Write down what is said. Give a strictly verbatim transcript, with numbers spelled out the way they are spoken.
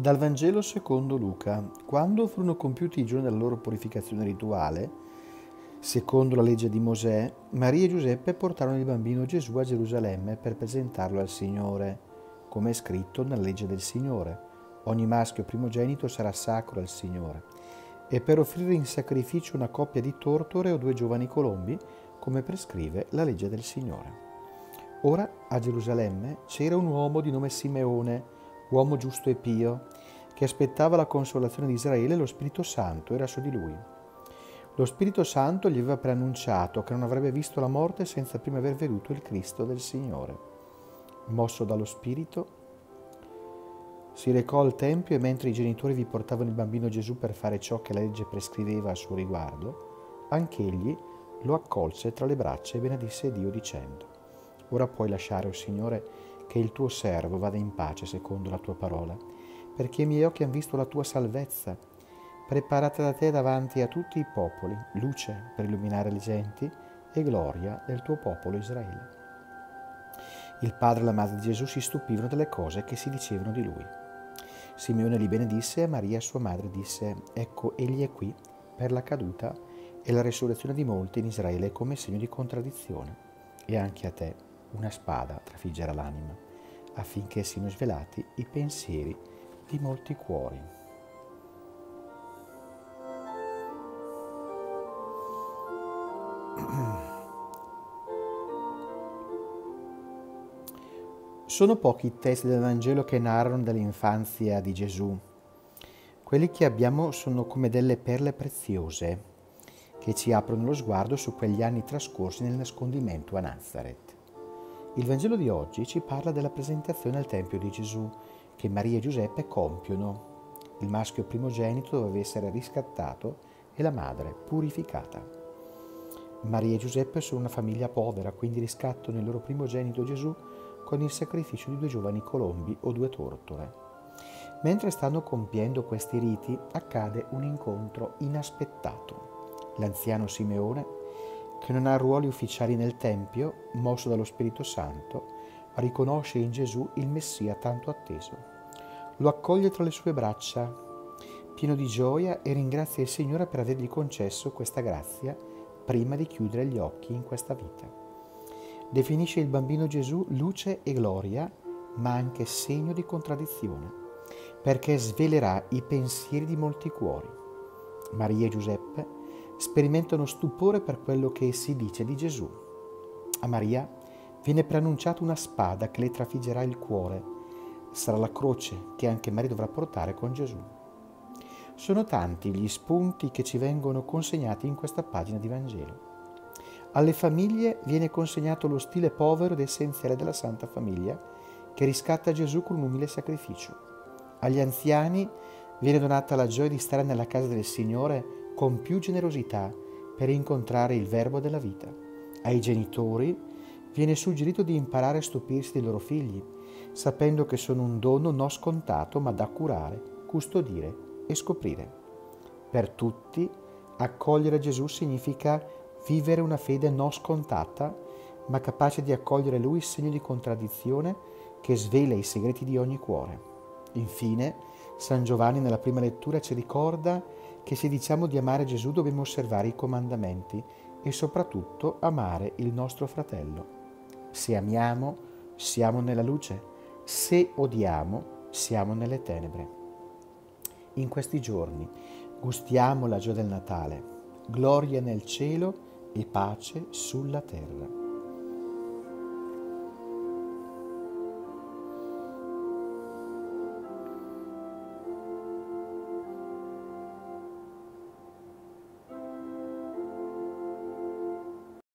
Dal Vangelo secondo Luca. Quando furono compiuti i giorni della loro purificazione rituale, secondo la legge di Mosè, Maria e Giuseppe portarono il bambino Gesù a Gerusalemme per presentarlo al Signore, come è scritto nella legge del Signore. Ogni maschio primogenito sarà sacro al Signore, e per offrire in sacrificio una coppia di tortore o due giovani colombi, come prescrive la legge del Signore. Ora a Gerusalemme c'era un uomo di nome Simeone, uomo giusto e pio, che aspettava la consolazione di Israele e lo Spirito Santo era su di lui. Lo Spirito Santo gli aveva preannunciato che non avrebbe visto la morte senza prima aver veduto il Cristo del Signore. Mosso dallo Spirito, si recò al Tempio e mentre i genitori vi portavano il bambino Gesù per fare ciò che la legge prescriveva a suo riguardo, anch'egli lo accolse tra le braccia e benedisse Dio dicendo: Ora puoi lasciare, o Signore, che il tuo servo vada in pace secondo la tua parola, perché i miei occhi hanno visto la tua salvezza, preparata da te davanti a tutti i popoli, luce per illuminare le genti e gloria del tuo popolo Israele. Il padre e la madre di Gesù si stupivano delle cose che si dicevano di lui. Simeone li benedisse e a Maria sua madre disse: Ecco, egli è qui per la caduta e la resurrezione di molti in Israele come segno di contraddizione, e anche a te una spada trafiggerà l'anima, affinché siano svelati i pensieri di molti cuori. Sono pochi i testi del Vangelo che narrano dell'infanzia di Gesù. Quelli che abbiamo sono come delle perle preziose che ci aprono lo sguardo su quegli anni trascorsi nel nascondimento a Nazareth. Il Vangelo di oggi ci parla della presentazione al Tempio di Gesù che Maria e Giuseppe compiono. Il maschio primogenito doveva essere riscattato e la madre purificata. Maria e Giuseppe sono una famiglia povera, quindi riscattano il loro primogenito Gesù con il sacrificio di due giovani colombi o due tortore. Mentre stanno compiendo questi riti, accade un incontro inaspettato. L'anziano Simeone, che non ha ruoli ufficiali nel Tempio, mosso dallo Spirito Santo, riconosce in Gesù il Messia tanto atteso. Lo accoglie tra le sue braccia, pieno di gioia, e ringrazia il Signore per avergli concesso questa grazia prima di chiudere gli occhi in questa vita. Definisce il bambino Gesù luce e gloria, ma anche segno di contraddizione, perché svelerà i pensieri di molti cuori. Maria e Giuseppe sperimentano stupore per quello che si dice di Gesù. A Maria viene preannunciata una spada che le trafiggerà il cuore. Sarà la croce che anche Maria dovrà portare con Gesù. Sono tanti gli spunti che ci vengono consegnati in questa pagina di Vangelo. Alle famiglie viene consegnato lo stile povero ed essenziale della Santa Famiglia, che riscatta Gesù con un umile sacrificio. Agli anziani viene donata la gioia di stare nella casa del Signore con più generosità per incontrare il Verbo della vita. Ai genitori viene suggerito di imparare a stupirsi dei loro figli, sapendo che sono un dono non scontato ma da curare, custodire e scoprire. Per tutti, accogliere Gesù significa vivere una fede non scontata, ma capace di accogliere Lui, segno di contraddizione che svela i segreti di ogni cuore. Infine, San Giovanni nella prima lettura ci ricorda che se diciamo di amare Gesù dobbiamo osservare i comandamenti e soprattutto amare il nostro fratello. Se amiamo, siamo nella luce; se odiamo, siamo nelle tenebre. In questi giorni gustiamo la gioia del Natale, gloria nel cielo e pace sulla terra.